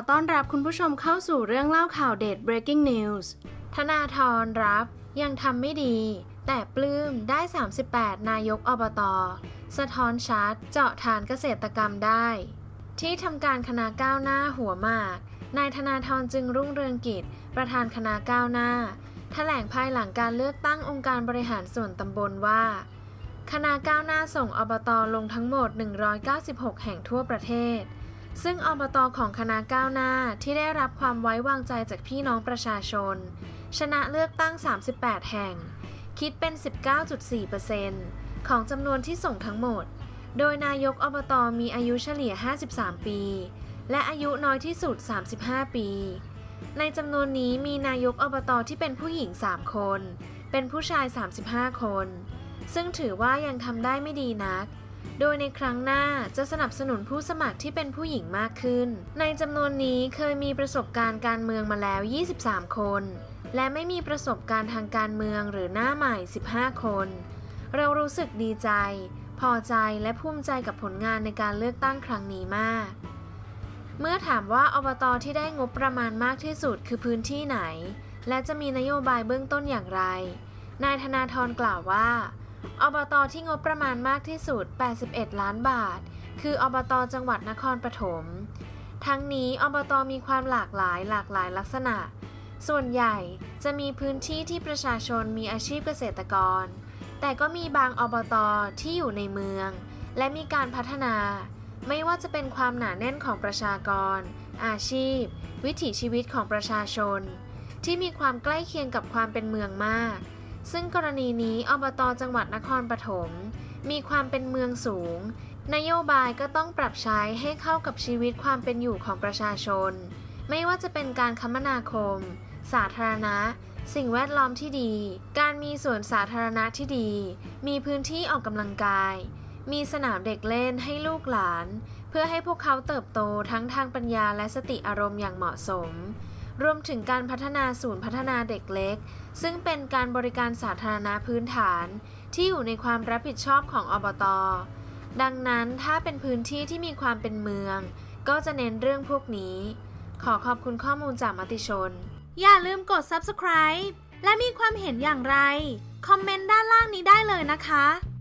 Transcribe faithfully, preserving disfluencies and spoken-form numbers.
ต้อนรับคุณผู้ชมเข้าสู่เรื่องเล่าข่าวเด็ด Breaking News ธนาธรรับยังทำไม่ดีแต่ปลื้มได้สามสิบแปดนายกอบต.สะท้อนชัดเจาะฐานเกษตรกรรมได้ที่ทำการคณะก้าวหน้าหัวหมากนายธนาธรจึงรุ่งเรืองกิจประธานคณะก้าวหน้าแถลงภายหลังการเลือกตั้งองค์การบริหารส่วนตำบลว่าคณะก้าวหน้าส่งอบต.ลงทั้งหมดหนึ่งร้อยเก้าสิบหกแห่งทั่วประเทศซึ่งอบต.ของคณะก้าวหน้าที่ได้รับความไว้วางใจจากพี่น้องประชาชนชนะเลือกตั้งสามสิบแปดแห่งคิดเป็น สิบเก้าจุดสี่เปอร์เซ็นต์ ของจำนวนที่ส่งทั้งหมดโดยนายกอบต.มีอายุเฉลี่ยห้าสิบสามปีและอายุน้อยที่สุดสามสิบห้าปีในจำนวนนี้มีนายกอบต.ที่เป็นผู้หญิงสามคนเป็นผู้ชายสามสิบห้าคนซึ่งถือว่ายังทำได้ไม่ดีนักโดยในครั้งหน้าจะสนับสนุนผู้สมัครที่เป็นผู้หญิงมากขึ้นในจำนวนนี้เคยมีประสบการณ์การเมืองมาแล้วยี่สิบสามคนและไม่มีประสบการณ์ทางการเมืองหรือหน้าใหม่สิบห้าคนเรารู้สึกดีใจพอใจและภูมิใจกับผลงานในการเลือกตั้งครั้งนี้มากเมื่อถามว่าอบต.ที่ได้งบประมาณมากที่สุดคือพื้นที่ไหนและจะมีนโยบายเบื้องต้นอย่างไรนายธนาธรกล่าวว่าอบต.ที่งบประมาณมากที่สุดแปดสิบเอ็ดล้านบาทคืออบต.จังหวัดนครปฐมทั้งนี้อบต.มีความหลากหลายหลากหลายลักษณะส่วนใหญ่จะมีพื้นที่ที่ประชาชนมีอาชีพเกษตรกรแต่ก็มีบางอบต.ที่อยู่ในเมืองและมีการพัฒนาไม่ว่าจะเป็นความหนาแน่นของประชากรอาชีพวิถีชีวิตของประชาชนที่มีความใกล้เคียงกับความเป็นเมืองมากซึ่งกรณีนี้อบต.จังหวัดนครปฐมมีความเป็นเมืองสูงนโยบายก็ต้องปรับใช้ให้เข้ากับชีวิตความเป็นอยู่ของประชาชนไม่ว่าจะเป็นการคมนาคมสาธารณะสิ่งแวดล้อมที่ดีการมีสวนสาธารณะที่ดีมีพื้นที่ออกกำลังกายมีสนามเด็กเล่นให้ลูกหลานเพื่อให้พวกเขาเติบโตทั้งทางปัญญาและสติอารมณ์อย่างเหมาะสมรวมถึงการพัฒนาศูนย์พัฒนาเด็กเล็กซึ่งเป็นการบริการสาธารณะพื้นฐานที่อยู่ในความรับผิดชอบของอบต.ดังนั้นถ้าเป็นพื้นที่ที่มีความเป็นเมืองก็จะเน้นเรื่องพวกนี้ขอขอบคุณข้อมูลจากมติชนอย่าลืมกด ซับสไครบ์ และมีความเห็นอย่างไรคอมเมนต์ด้านล่างนี้ได้เลยนะคะ